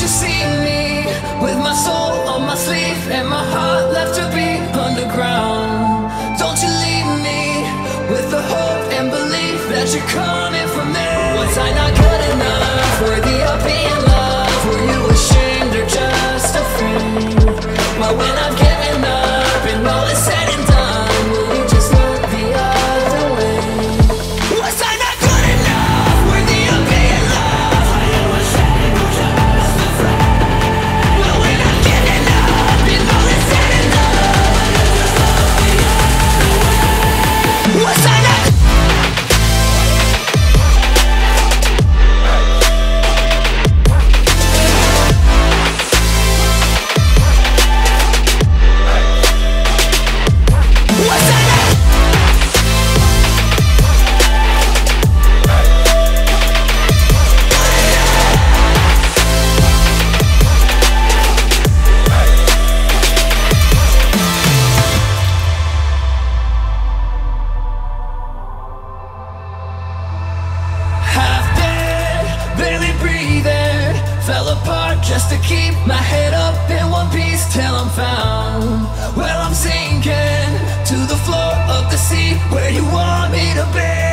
you see me with my soul on my sleeve and my heart left to beat underground? Don't you leave me with the hope and belief that you're coming for me. Was I not good enough, worthy of being loved? Were you ashamed or just afraid? But when I've given up and all is said and done, will you just look the other way? Was I not good enough, worthy of being loved? Were you ashamed or just afraid? But when I've given up and all is said and done, will you just look the other way? Was I not? Fell apart just to keep my head up in one piece till I'm found. Well, I'm sinking to the floor of the sea where you want me to be.